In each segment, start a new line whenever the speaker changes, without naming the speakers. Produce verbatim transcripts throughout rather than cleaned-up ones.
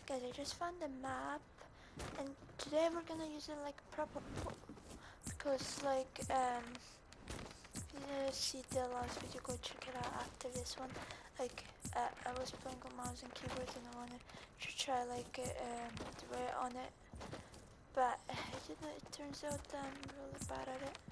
Guys, I just found the map, and today we're gonna use it like proper, because like um, if you see the last video, go check it out after this one. Like uh, I was playing with mouse and keyboard, and I wanted to try like uh, um, the way on it, but you know, it turns out that I'm really bad at it,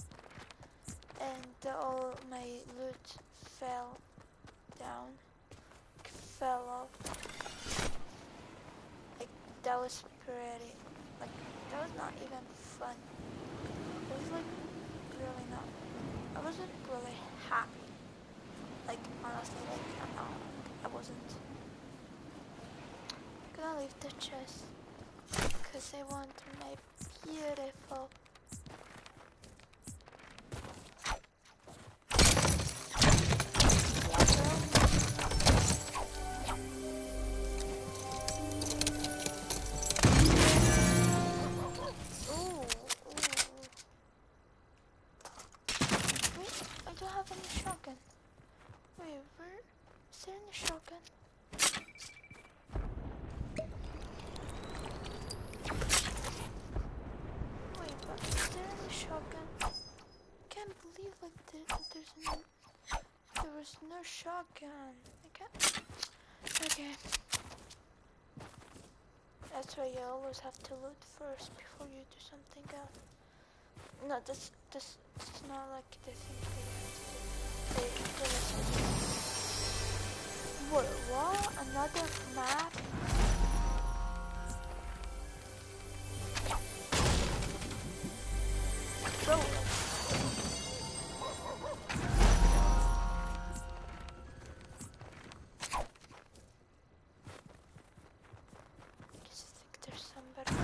and all my loot fell down, fell off. Like that was pretty, like that was not even fun. It was like really not, I wasn't really happy. Like honestly, like I'm not, I wasn't. I'm gonna leave the chest, cause I want my beautiful shotgun. Wait, where is there any shotgun? Wait, but is there any shotgun? Can't believe like there, there's no, there was no shotgun. I can't. Okay. That's why you always have to loot first before you do something else. No, this this this is not like the thing that you have to do. Wait, what? Another map? Bro. I just think there's some better.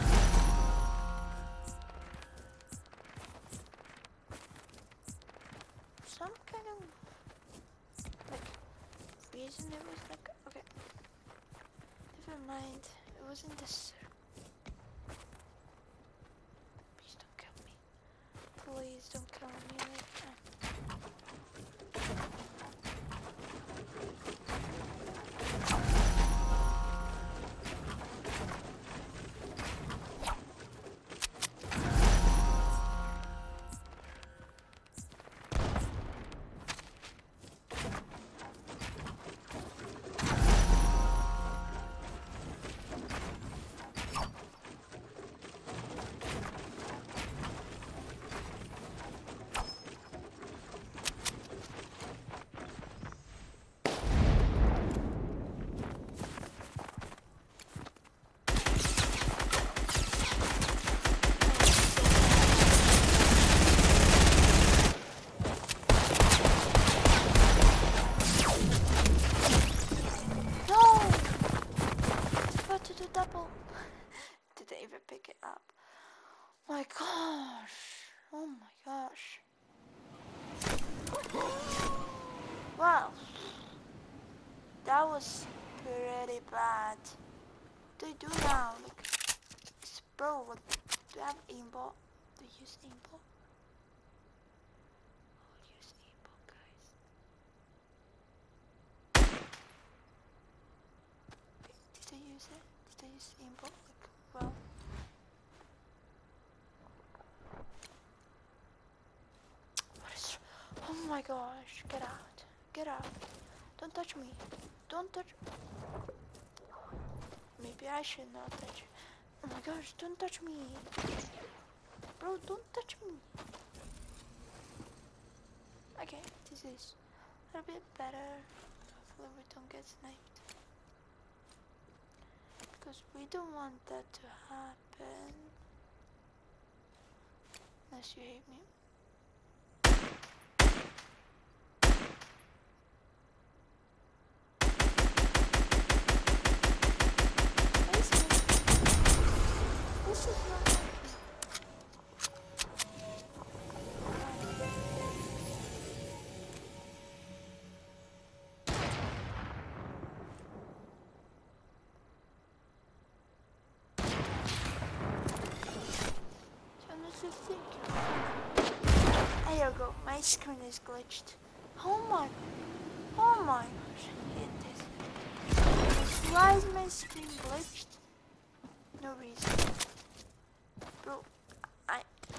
Some kind of like reason it was like okay. Never mind. It wasn't this. Please don't kill me. Please don't kill me like that. Didn't even pick it up. My gosh. Oh my gosh. Wow. That was pretty bad. What do you do now? Like, bro, like, do you have aimbot? Do you use aimbot? Oh, use aimbot, guys. Okay, did I use it? Did I use aimbot? Like, well. What is? Oh my gosh! Get out! Get out! Don't touch me! Don't touch. Maybe I should not touch you. Oh my gosh! Don't touch me, bro! Don't touch me. Okay, this is a little bit better. Hopefully we don't get sniped. Because we don't want that to happen. Unless you hate me. This is not working. There you go, my screen is glitched. Oh my, oh my gosh, I hate this. Why is my screen glitched? No reason. Bro, I...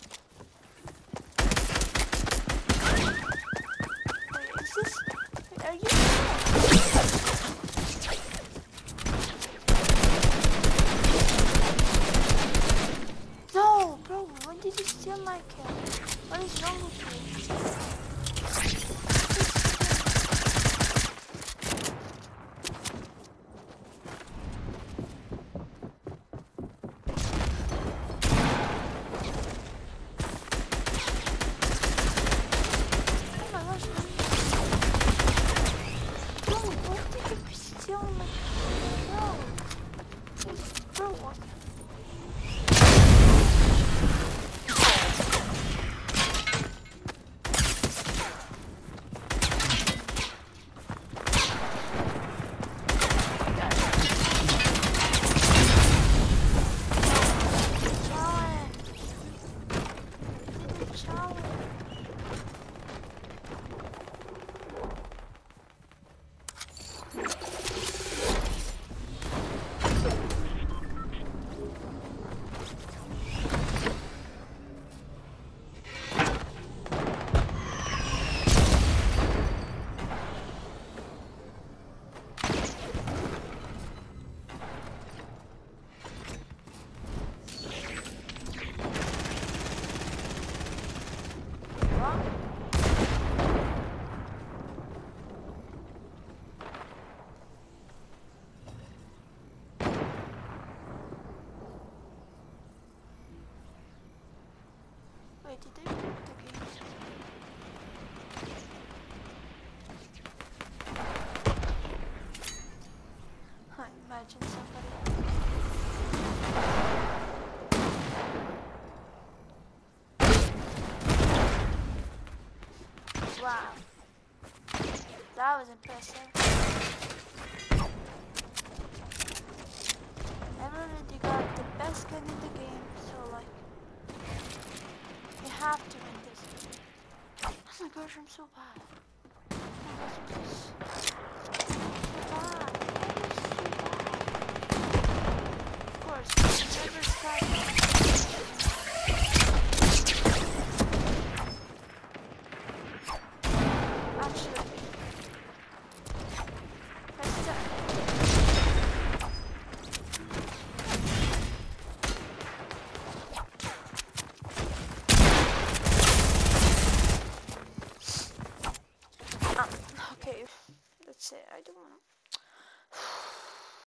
Wait, is this... Wait, are you... No, bro, when did you steal my kill? What is wrong with you? Wait, did they break the game? I imagine somebody. Wow. That was impressive. I've already got the best gun in the game, so like, we have to win this. Oh my gosh, I'm so bad. Oh my gosh, please.